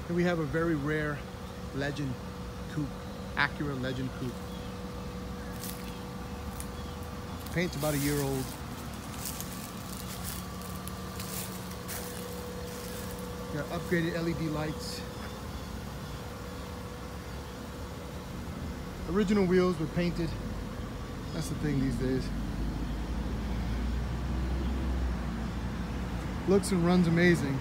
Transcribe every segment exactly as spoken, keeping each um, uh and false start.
And we have a very rare Legend Coupe, Acura Legend Coupe. Paint's about a year old. Got upgraded L E D lights. Original wheels were painted. That's the thing these days. Looks and runs amazing.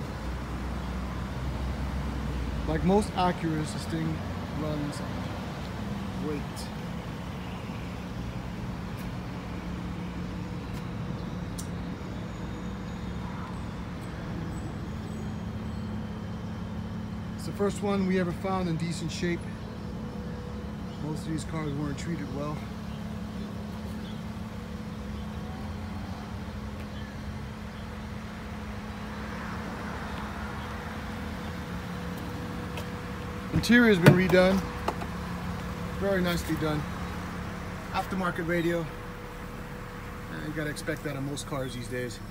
Like most Acuras, this thing runs great. It's the first one we ever found in decent shape. Most of these cars weren't treated well. Interior has been redone. Very nicely done. Aftermarket radio. Uh, you gotta expect that on most cars these days.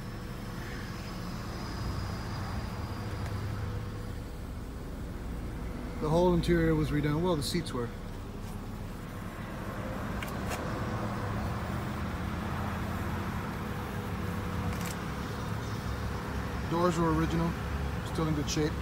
The whole interior was redone. Well, the seats were. Doors were original, still in good shape.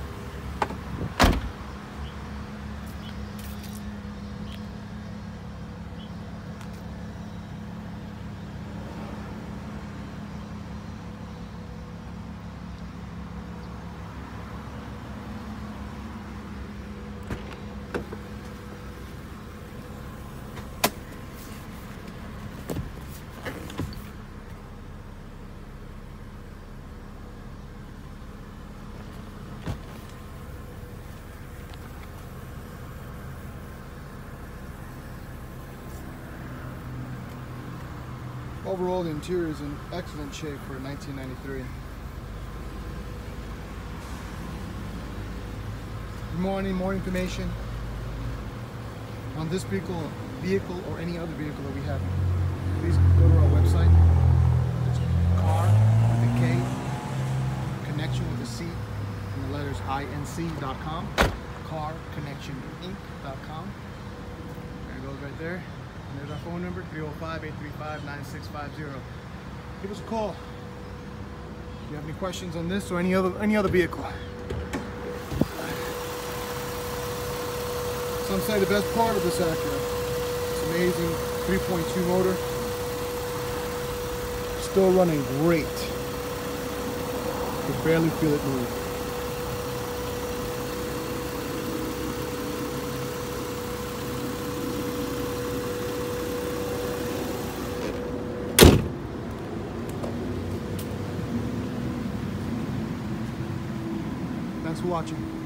Overall, the interior is in excellent shape for nineteen ninety-three. For more, any more information on this vehicle, vehicle or any other vehicle that we have, please go to our website. It's car with a K, connection with a C, and the letters I N C dot com. car connection inc dot com. There it goes right there. And there's our phone number, three oh five, eight three five, nine six five zero. Give us a call if you have any questions on this or any other any other vehicle. Some say the best part of this Acura. It's amazing three point two motor. Still running great. You can barely feel it move. Thanks for watching.